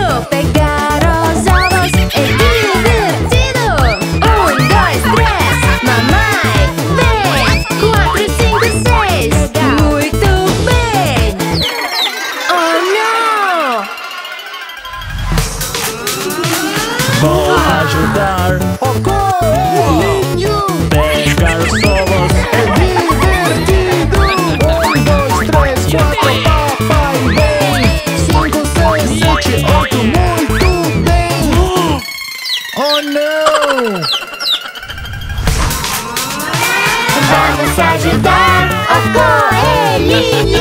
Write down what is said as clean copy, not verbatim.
Pegar os ovos é divertido. 1, 2, 3, mamãe, vem. 4, 5, 6, muito bem. Oh, não! Vou ajudar o coelhinho. Pegar os ovos é divertido. 1, 2, 3, 4, papai vem. 5, 6, 7, 8, muito bem. Oh não! Vamos ajudar o coelhinho.